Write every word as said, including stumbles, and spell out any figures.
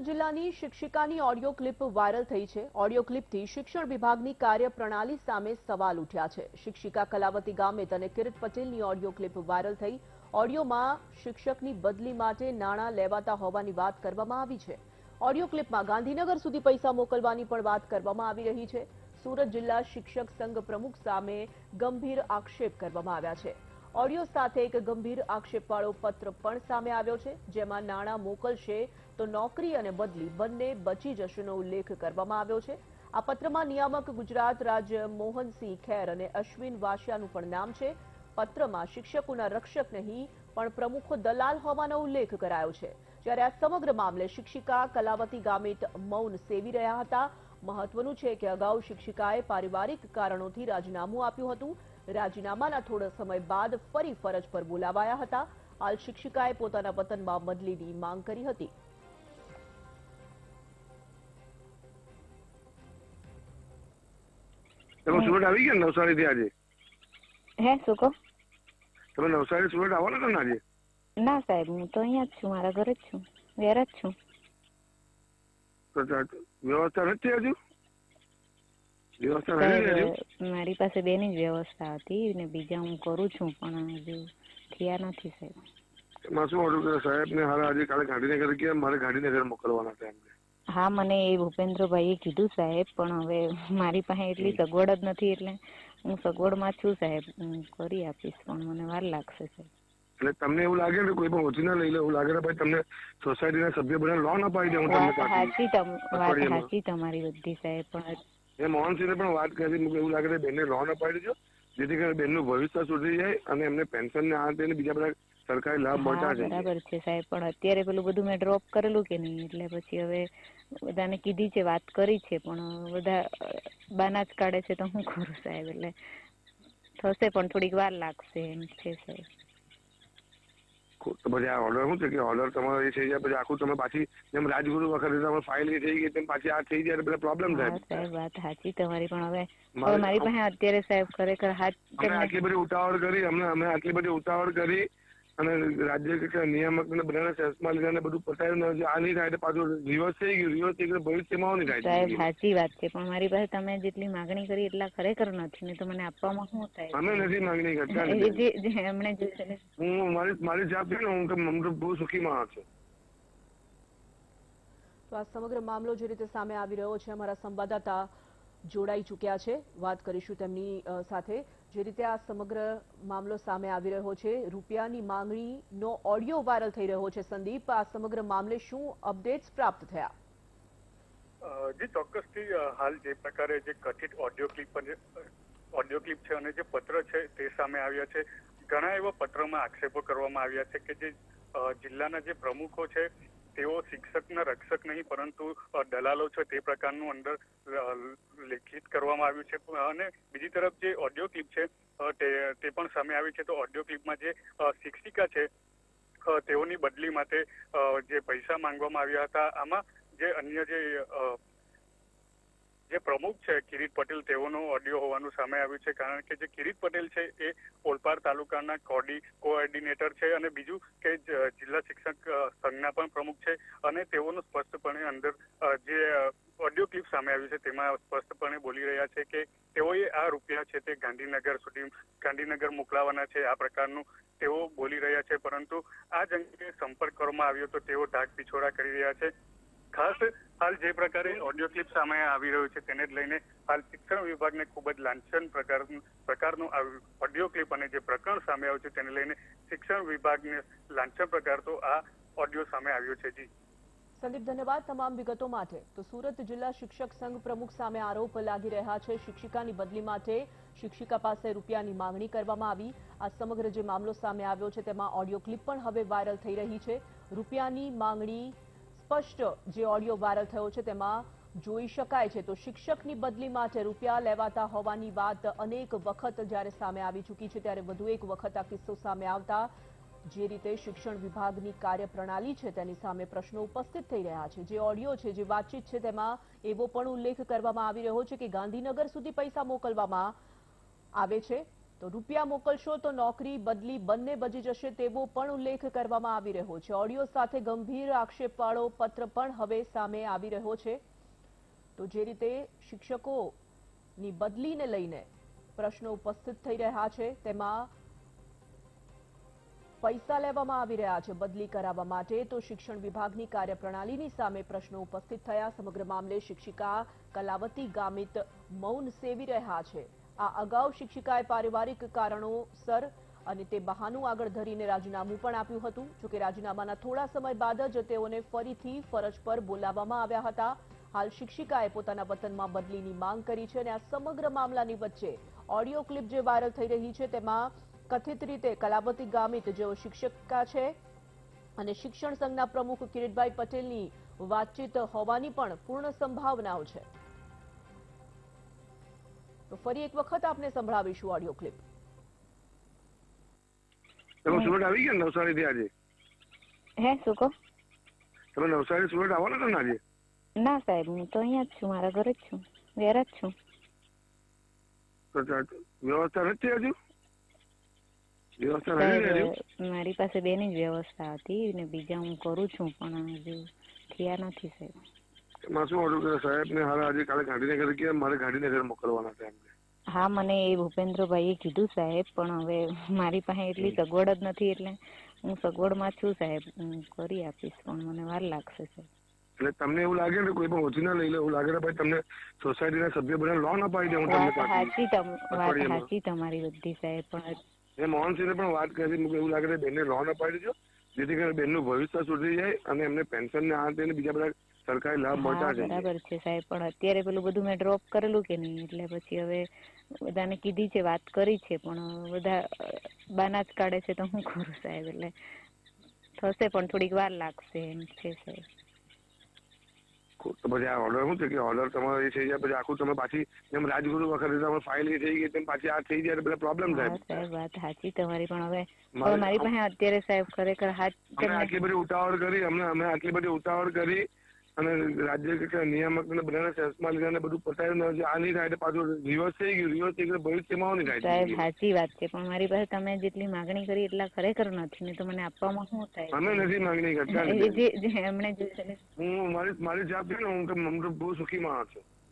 જિલ્લાની શિક્ષિકાની audio clip viral થઈ છે। ઓડિયો ક્લિપથી શિક્ષણ વિભાગની કાર્યપ્રણાલી સામે સવાલ ઉઠ્યા છે। શિક્ષિકા કલાવતી ગામિત અને કિરીટ પટેલની ઓડિયો ક્લિપ વાયરલ થઈ। ઓડિયોમાં શિક્ષકની બદલી માટે નાણાં લેવાતા હોવાની વાત કરવામાં આવી છે। ઓડિયો ક્લિપમાં ગાંધીનગર સુધી પૈસા મોકલવાની પણ વાત કરવામાં આવી રહી છે। સુરત જિલ્લા શિક્ષક સંઘ પ્રમુખ સામે ગંભીર આક્ષેપ કરવામાં આવ્યા છે। ઓડિયો સાથે એક ગંભીર આક્ષેપવાળો પત્ર પણ સામે આવ્યો છે, જેમાં નાણાં મોકલશે તો નોકરી અને બદલી બંને બચી જશેનો ઉલ્લેખ કરવામાં આવ્યો છે। આ પત્રમાં નિયામક ગુજરાત રાજ્ય મોહનસિંહ ખેર અને અશ્વિન વાસિયાનું પણ નામ છે। પત્રમાં શિક્ષકોના રક્ષક નહીં પણ પ્રમુખો દલાલ હોવાનો ઉલ્લેખ કરાયો છે। જ્યારે આ સમગ્ર મામલે શિક્ષિકા કલાવતી ગામિત મૌન સેવી રહ્યા હતા। મહત્વનું છે કે અગાઉ શિક્ષિકાએ પારિવારિક કારણોથી રાજીનામું આપ્યું હતું। રાજીનામાના થોડા સમય બાદ ફરી ફરજ પર બોલાવાયા હતા। હાલ શિક્ષિકાએ પોતાના વતનમાં બદલીની માંગ કરી હતી। તમે સુરત આવી ગયા નવસારી થી આજે? હે શું કહો? તમે નવસારી સુરત આવવાના છો ને આજે? ના સાહેબ, હું તો અહીંયા જ છું, મારા ઘરે જ છું, વેર જ છું। વ્યવસ્થા નથી હજુ? વ્યવસ્થા નથી? મારી પાસે બેની જ વ્યવસ્થા હતી ને બીજા હું કરું છું, પણ હજુ થયા નથી સાહેબ। એમાં શું હતું કે સાહેબ ને હારા આજે કાલે ગાંધીનગર ગયા, મારે ગાંધીનગર મોકલવાના હતા એમને। હા, મને એ ભૂપેન્દ્રભાઈએ કીધું સાહેબ, પણ હવે મારી પાસે એટલી સગવડ જ નથી, એટલે હું સગવડમાં છું સાહેબ, હું કરી આપીશ, પણ મને વાર લાગશે સાહેબ। એટલે તમને એવું લાગે ને કોઈ પણ ઓછી ના લઈ લે, એવું લાગે ને ભાઈ તમને સોસાયટીના સભ્ય બધા લોન અપાઈ દે? વાત સાચી, વાત સાચી તમારી બધી સાહેબ, પણ એ મોહનસિંહને પણ વાત કરી, એવું લાગે છે બેનને લોન અપાઈ દેજો, જેથી કરીને બેનનું ભવિષ્ય સુધરી જાય અને એમને પેન્શન ને આ તેને બીજા બધા સરકારી લાભ મળતા જાય। બરાબર છે સાહેબ, પણ અત્યારે પેલું બધું મેં ડ્રોપ કરેલું કે નહીં, એટલે પછી હવે બધાને કીધી છે, વાત કરી છે, પણ બધા બાના જ કાઢે છે, તો હું કરું સાહેબ? એટલે થશે પણ થોડીક વાર લાગશે એમ છે સાહેબ। તો પછી આ ઓર્ડર શું છે કે ઓર્ડર તમારો એ થઈ જાય પછી આખું તમે પાછી જેમ રાજગુરુ વખતે તમે ફાઇલ એ થઈ ગઈ તેમ પાછી આ થઈ જાય એટલે પ્રોબ્લેમ થાય સાહેબ। વાત સાચી તમારી, પણ હવે હવે મારી પાસે અત્યારે સાહેબ ખરેખર હાથ અમે આટલી બધી ઉતાવળ કરી અમને અમે આટલી બધી ઉતાવળ કરી અને રાજ્ય કે નિયામક ને બધાને સેન્સમાં લીધા બધું પતાવ્યું, આ નહીં થાય પાછું રિવર્સ થઈ ગયું, રિવર્સ થઈ ગયું ભવિષ્યમાં નહીં થાય સાહેબ। સાચી વાત છે, પણ મારી પાસે તમે જેટલી માંગણી કરી એટલા ખરેખર નથી, ને તો મને આપવામાં શું થાય? અમે નથી માંગણી કરતા, એમણે જે હું મારી મારી જાત છે ને, હું હું બહુ સુખી માણસ છું। તો આ સમગ્ર મામલો જે રીતે સામે આવી રહ્યો છે, અમારા સંવાદદાતા જોડાઈ ચૂક્યા છે, વાત કરીશું તેમની સાથે। જે રીતે આ સમગ્ર મામલો સામે આવી રહ્યો છે, રૂપિયાની માંગણીનો ઓડિયો વાયરલ થઈ રહ્યો છે, સંદીપ, આ સમગ્ર મામલે શું અપડેટ્સ પ્રાપ્ત થયા? જી ચોક્કસથી હાલ જે પ્રકારે જે કથિત ઓડિયો ક્લિપ ઓડિયો ક્લિપ છે અને જે પત્ર છે તે સામે આવ્યા છે, ઘણા એવા પત્રમાં આક્ષેપો કરવામાં આવ્યા છે કે જે જિલ્લાના જે પ્રમુખો છે તેઓ શિક્ષકના રક્ષક નહીં પરંતુ દલાલો છે તે પ્રકારનું અંદર લેખિત કરવામાં આવ્યું છે। અને બીજી તરફ જે ઓડિયો ક્લિપ છે તે તે પણ સામે આવી છે। તો ઓડિયો ક્લિપમાં જે શિક્ષિકા છે તેઓની બદલી માટે જે પૈસા માંગવામાં આવ્યા હતા, આમાં જે અન્ય જે જે પ્રમુખ છે કિરીટ પટેલ તેઓનો ઓડિયો હોવાનું સામે આવ્યું છે, કારણ કે જે કિરીટ પટેલ છે એ ઓલપાડ તાલુકાના કોડી કોઓર્ડિનેટર છે અને બીજું કે જિલ્લા શિક્ષક સંઘના પણ પ્રમુખ છે અને તેઓનું સ્પષ્ટપણે અંદર જે ઓડિયો ક્લિપ સામે આવ્યું છે તેમાં સ્પષ્ટપણે બોલી રહ્યા છે કે તેઓએ આ રૂપિયા છે તે ગાંધીનગર સુધી ગાંધીનગર મોકલાવાના છે, આ પ્રકારનું તેઓ બોલી રહ્યા છે। પરંતુ આ જ અંગે સંપર્ક કરવામાં આવ્યો તો તેઓ ઢાક પીછોડા કરી રહ્યા છે। ખાસ હાલ જે પ્રકારે ઓડિયો ક્લિપ સામે આવી રહ્યું છે તેને જ લઈને હાલ શિક્ષણ વિભાગને ખૂબ જ લાંછન પ્રકારનું પ્રકારનું ઓડિયો ક્લિપ અને જે પ્રકરણ સામે આવ્યું છે તેને લઈને શિક્ષણ વિભાગને લાંછન પ્રકાર તો આ ઓડિયો સામે આવ્યો છે। જી સંદીપ, ધન્યવાદ તમામ વિગતો માટે। તો સુરત જિલ્લા શિક્ષક સંઘ પ્રમુખ સામે આરોપ લાગી રહ્યા છે, શિક્ષિકાની બદલી માટે શિક્ષિકા પાસે રૂપિયાની માંગણી કરવામાં આવી। આ સમગ્ર જે મામલો સામે આવ્યો છે તેમાં ઓડિયો ક્લિપ પણ હવે વાયરલ થઈ રહી છે। રૂપિયાની માંગણી સ્પષ્ટ જે ઓડિયો વાયરલ થયો છે તેમાં જોઈ શકાય છે। તો શિક્ષકની બદલી માટે રૂપિયા લેવાતા હોવાની વાત અનેક વખત જ્યારે સામે આવી ચૂકી છે, ત્યારે વધુ એક વખત આ કિસ્સો સામે આવતા જે રીતે શિક્ષણ વિભાગની કાર્યપ્રણાલી છે તેની સામે પ્રશ્નો ઉપસ્થિત થઈ રહ્યા છે। જે ઓડિયો છે, જે વાતચીત છે, તેમાં એવો પણ ઉલ્લેખ કરવામાં આવી રહ્યો છે કે ગાંધીનગર સુધી પૈસા મોકલવામાં આવે છે। તો રૂપિયા મોકલશો તો નોકરી બદલી બંને બચી જશે તેવો પણ ઉલ્લેખ કરવામાં આવી રહ્યો છે. ઓડિયો સાથે ગંભીર આક્ષેપવાળો પત્ર પણ હવે સામે આવી રહ્યો છે. તો જે રીતે શિક્ષકોની બદલીને લઈને પ્રશ્નો ઉપસ્થિત થઈ રહ્યા છે, તેમાં પૈસા લેવામાં આવી રહ્યા છે બદલી કરાવવા માટે, તો શિક્ષણ વિભાગની કાર્યપ્રણાલીની સામે પ્રશ્નો ઉપસ્થિત થયા. સમગ્ર મામલે શિક્ષિકા કલાવતી ગામિત મૌન સેવી રહ્યા છે. આ અગાઉ શિક્ષિકાએ પારિવારિક કારણોસર અને તે બહાનું આગળ ધરીને રાજીનામું પણ આપ્યું હતું. જોકે રાજીનામાના થોડા સમય બાદ જ તેઓને ફરીથી ફરજ પર બોલાવવામાં આવ્યા હતા. હાલ શિક્ષિકાએ પોતાના વતનમાં બદલીની માંગ કરી છે અને આ સમગ્ર મામલાની વચ્ચે ઓડિયો ક્લિપ જે વાયરલ થઈ રહી છે તેમાં કથિત રીતે કલાવતી ગામિત જેઓ શિક્ષિકા છે અને શિક્ષણ સંઘના પ્રમુખ કિરીટભાઈ પટેલની વાતચીત હોવાની પણ પૂર્ણ સંભાવનાઓ છે. તો ફરી એક વખત આપને સંભળાવીશું ઓડિયો ક્લિપ. તમે સુરત આવી ગયા નવસારી થી આજે? હે શું કહો? તમે નવસારી સુરત આવવાના છો ને આજે? ના સાહેબ, હું તો અહીંયા જ છું, મારા ઘરે જ છું, વેર જ છું. વ્યવસ્થા નથી હજુ? વ્યવસ્થા નથી? મારી પાસે બેની જ વ્યવસ્થા હતી ને બીજા હું કરું છું પણ હજુ થયા નથી સાહેબ. એમાં શું હતું કે સાહેબ ને હાલ આજે કાલે ગાંધીનગર ગયા, મારે ગાંધીનગર મોકલવાના હતા એમને. હા, મને એ ભૂપેન્દ્રભાઈએ કીધું સાહેબ, પણ હવે મારી પાસે એટલી સગવડ જ નથી એટલે હું સગવડમાં છું સાહેબ, હું કરી આપીશ પણ મને વાર લાગશે સાહેબ. એટલે તમને એવું લાગે ને કોઈ પણ ઓછી ના લઈ લે, એવું લાગે ને ભાઈ તમને સોસાયટીના સભ્ય બધા લોન અપાઈ દે? હું તમને સાચી વાત સાચી તમારી બધી સાહેબ, પણ એ મોહનસિંહને પણ વાત કરી, એવું લાગે છે બેનને લોન અપાઈ દેજો જેથી કરીને બેનનું ભવિષ્ય સુધરી જાય અને એમને પેન્શન ને આ તેને બીજા બધા સરકારી લાભ મળતા જાય. બરાબર છે સાહેબ, પણ અત્યારે પેલું બધું મેં ડ્રોપ કરેલું કે નહીં એટલે પછી હવે બધાને કીધી છે, વાત કરી છે, પણ બધા બાના જ કાઢે છે તો હું કરું સાહેબ. એટલે થશે પણ થોડીક વાર લાગશે એમ છે સાહેબ. તો પછી આ ઓર્ડર શું છે કે ઓર્ડર તમારો એ થઈ જાય પછી આખું તમે પાછી જેમ રાજગુરુ વખતે તમે ફાઇલ એ થઈ ગઈ તેમ પાછી આ થઈ જાય બધા પ્રોબ્લેમ થાય. સાહેબ વાત સાચી તમારી, પણ હવે મારી પાસે અત્યારે સાહેબ ખરેખર હાથ આટલી બધી ઉતાવળ કરી અમને અમે આટલી બધી ઉતાવળ કરી અને રાજ્ય કક્ષા નિયામક ને બધાને સેન્સમાં લીધા બધું પતાવ્યું આ નહીં થાય પાછું રિવર્સ થઈ ગયું. રિવર્સ થઈ ગયું ભવિષ્યમાં નહીં થાય સાહેબ. સાચી વાત છે, પણ મારી પાસે તમે જેટલી માંગણી કરી એટલા ખરેખર નથી ને તો મને આપવામાં શું થાય? અમે નથી માંગણી કરતા. જે એમણે જે હું મારી મારી જાત છે ને હું બહુ સુખી માણસ છું.